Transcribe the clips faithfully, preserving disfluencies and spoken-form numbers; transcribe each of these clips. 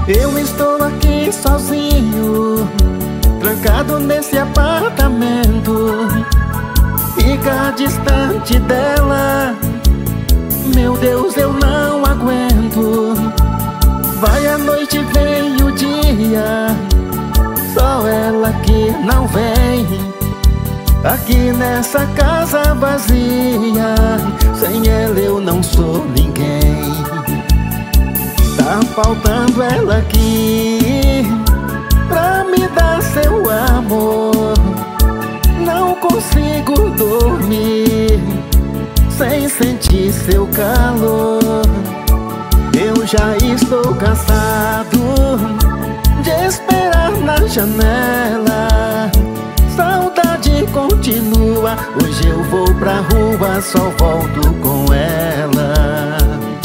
Eu estou aqui sozinho, trancado nesse apartamento. Fica distante dela, meu Deus, eu não aguento. Vai a noite, vem o dia, só ela que não vem. Aqui nessa casa vazia, sem ela eu não sou ninguém. Tá faltando ela aqui pra me dar seu amor. Não consigo dormir sem sentir seu calor. Eu já estou cansado de esperar na janela. Saudade continua, hoje eu vou pra rua, só volto com ela.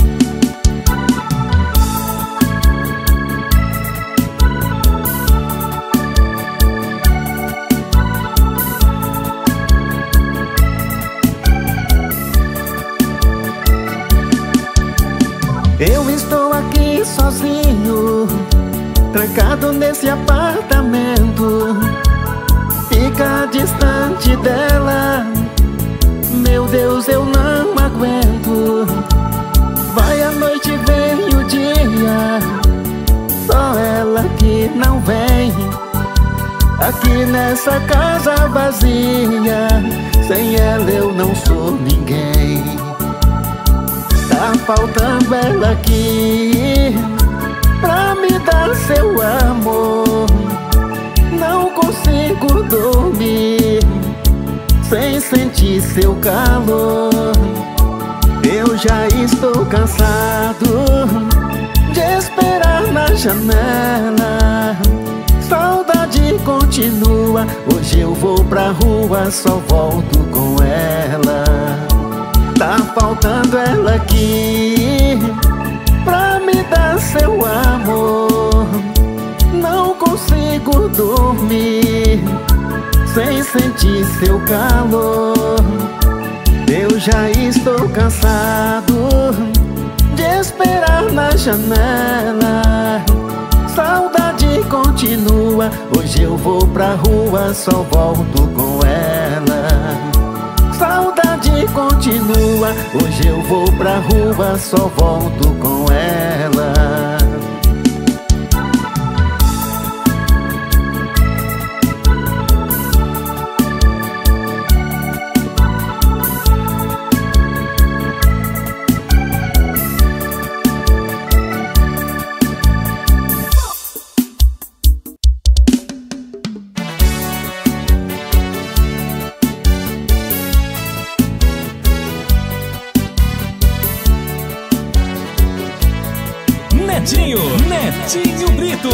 Eu estou aqui sozinho, trancado nesse apartamento. Fica distante dela, meu Deus, eu não aguento. Vai a noite, vem o dia, só ela que não vem. Aqui nessa casa vazia, sem ela eu não sou ninguém. Tá faltando ela aqui pra me dar seu amor. Não consigo dormir sem sentir seu calor. Eu já estou cansado de esperar na janela. Saudade continua, hoje eu vou pra rua, só volto com ela. Tá faltando ela aqui pra me dar seu amor. Não consigo dormir sem sentir seu calor. Eu já estou cansado de esperar na janela. Saudade continua, hoje eu vou pra rua, só volto com ela. Saudade continua, hoje eu vou pra rua, só volto com ela. Netinho, Netinho Brito.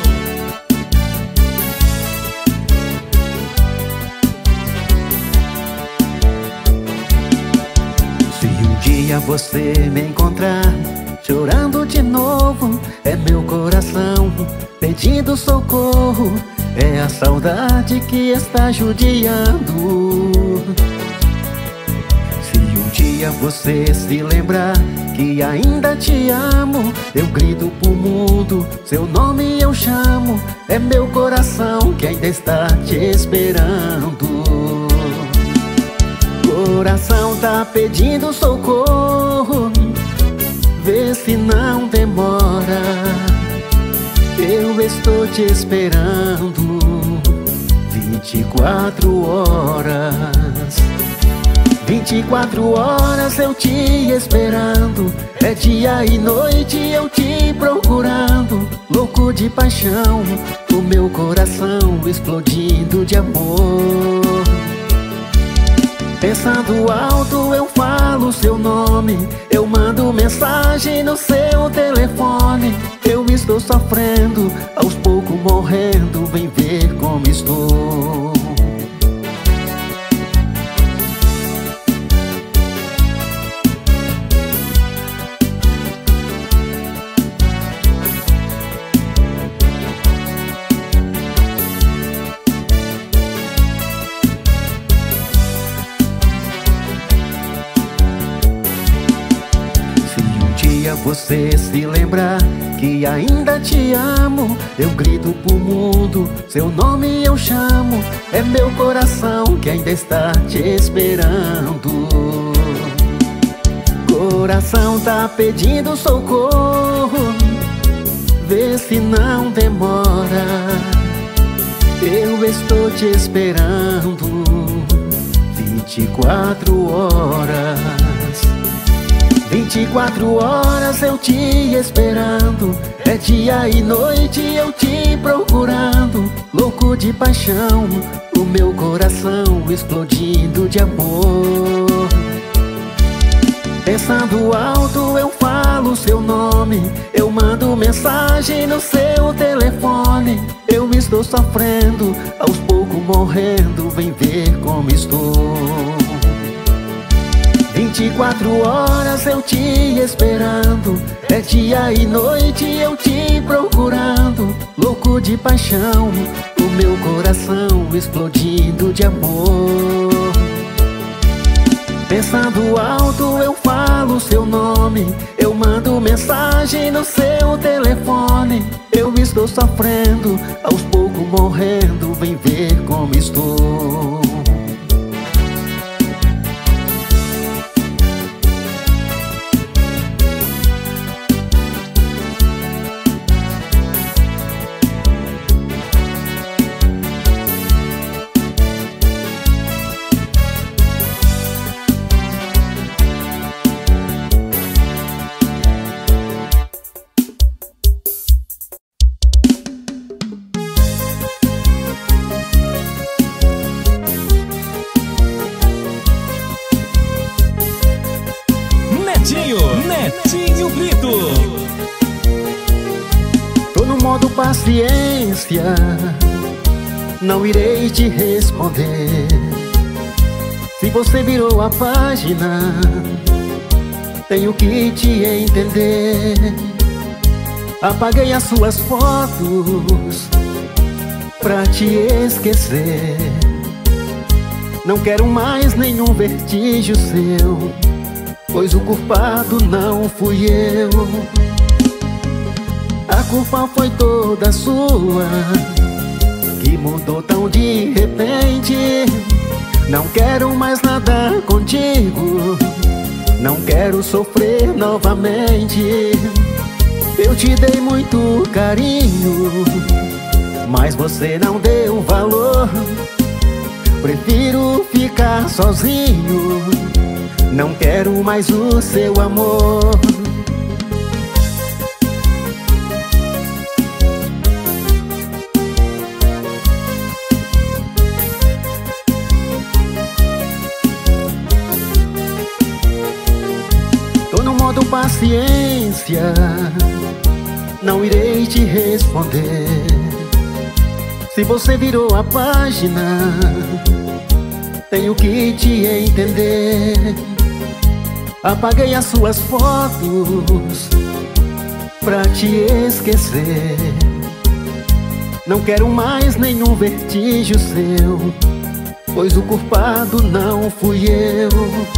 Se um dia você me encontrar chorando de novo, é meu coração pedindo socorro. É a saudade que está judiando. Se um dia você se lembrar que ainda te amo, eu grito pro mundo, seu nome eu chamo. É meu coração que ainda está te esperando. Coração tá pedindo socorro, vê se não demora. Eu estou te esperando vinte e quatro horas. Vinte e quatro horas eu te esperando, é dia e noite eu te procurando. Louco de paixão, o meu coração explodindo de amor. Pensando alto eu falo seu nome, eu mando mensagem no seu telefone. Eu estou sofrendo, aos poucos morrendo, vem ver como estou. você se lembrar que que ainda te amo. Eu grito pro mundo, seu nome eu chamo. É meu coração que ainda está te esperando. Coração tá pedindo socorro, vê se não demora. Eu estou te esperando vinte e quatro horas. Vinte e quatro horas eu te esperando. É dia e noite eu te procurando. Louco de paixão, o meu coração explodindo de amor. Pensando alto eu falo seu nome, eu mando mensagem no seu telefone. Eu estou sofrendo, aos poucos morrendo, vem ver como estou. Vinte e quatro horas eu te esperando, é dia e noite eu te procurando. Louco de paixão, o meu coração explodindo de amor. Pensando alto eu falo seu nome, eu mando mensagem no seu telefone. Eu estou sofrendo, aos poucos morrendo, vem ver como estou. Netinho Brito. Tô no modo paciência, não irei te responder. Se você virou a página, tenho que te entender. Apaguei as suas fotos pra te esquecer. Não quero mais nenhum vestígio seu, pois o culpado não fui eu. A culpa foi toda sua, que mudou tão de repente. Não quero mais nada contigo, não quero sofrer novamente. Eu te dei muito carinho, mas você não deu valor. Prefiro ficar sozinho, não quero mais o seu amor. Tô no modo paciência, não irei te responder. Se você virou a página, tenho que te entender. Apaguei as suas fotos pra te esquecer. Não quero mais nenhum vestígio seu, pois o culpado não fui eu.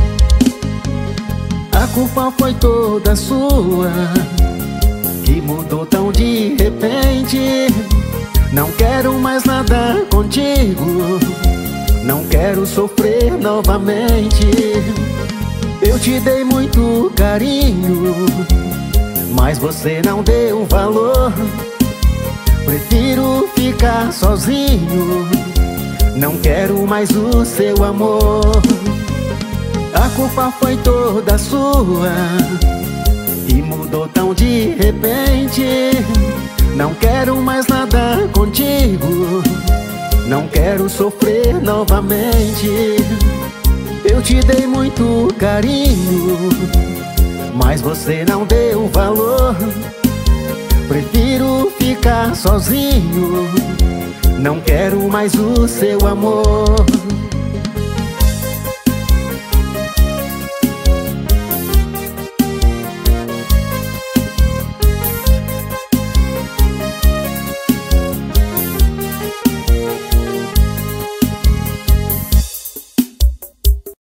A culpa foi toda sua, que mudou tão de repente. Não quero mais nada contigo, não quero sofrer novamente. Eu te dei muito carinho, mas você não deu valor. Prefiro ficar sozinho, não quero mais o seu amor. A culpa foi toda sua, e mudou tão de repente. Não quero mais nada contigo, não quero sofrer novamente. Eu te dei muito carinho, mas você não deu valor. Prefiro ficar sozinho, não quero mais o seu amor.